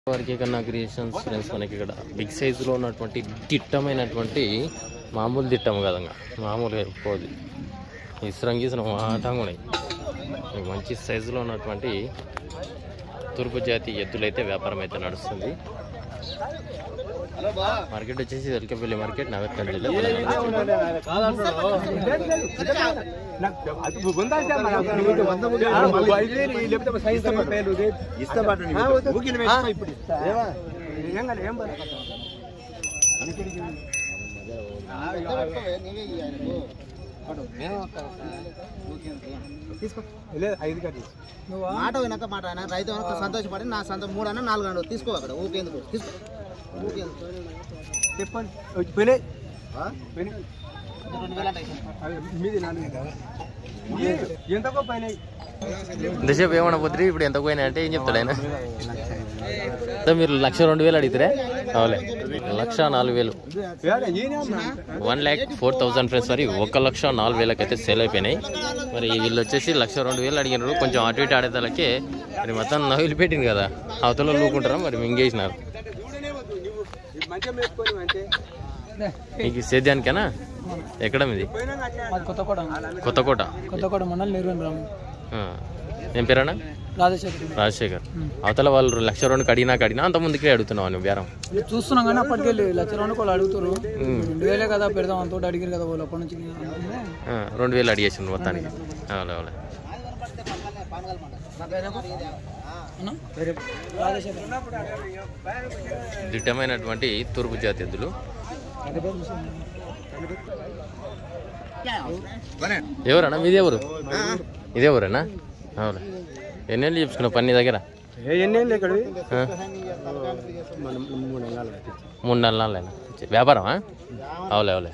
వారికి కన్నా creations friends మనకి ఇక్కడ బిగ్ సైజులో ఉన్నటువంటి దిట్టమైనటువంటి మామూలు దిట్టం కదంగా మామూలుగా పోదు ఇస్రంగీసిన ఆటంగా ఉన్నాయి మంచి సైజులో ఉన్నటువంటి తూర్పు జాతి ఎద్దులైతే వ్యాపారం అయితే నడుస్తుంది మార్కెట్ వచ్చేసి వెల్కపల్లి మార్కెట్ నాగర్కర్నూలు మాట వినక మాట రైతు సంతోషపడి నా సంత 3 అన్న 4 అన్న తీసుకో అక్కడ ఊకేందుకు తీసుకో చెప్పండి ఇంతసేపు ఏమన్నా పోతుంది ఇప్పుడు ఎంత పోయినా అంటే ఏం చెప్తాడు ఆయన మీరు 1,02,000 అడిగితే అవులే 1,04,000 1,04,000 ఫ్రెండ్స్ మరి 1,04,000 అయితే సేల్ అయిపోయినాయి మరి వీళ్ళు వచ్చేసి 1,02,000 అడిగినారు కొంచెం అటు ఇటు ఆడేదాలకే మరి మొత్తం నవ్వులు పెట్టింది కదా అవతల లూకుంటారా మరి మింగేసినారు మీకు సేద్యానికేనా ఎక్కడ మీది కొత్తకోట మండలం నిర్వహణ ఏం పేరన్నా రాజశేఖర్ అవతల వాళ్ళు 1,02,000 అడిగినా అంత ముందుకే అడుగుతున్నావు నువ్వు బేరం చూస్తున్నాం కానీ అప్పటికెళ్ళి 1,02,000 వాళ్ళు అడుగుతారు 2,000 కదా పెడదాం అంతో అడిగారు కదా వాళ్ళు అప్పటి నుంచి 2,000 అడిగేసింది మొత్తానికి అవులే అవులే దిట్టమైనటువంటి తూర్పు జాతి ఎద్దులు ఎవరన్నా మీది ఎవరు ఇదే ఎవరన్నా అవులే ఎన్నేళ్ళు చెప్పుకున్నావు పని దగ్గర 3-4 నెలలైనా వ్యాపారమా అవులే అవులే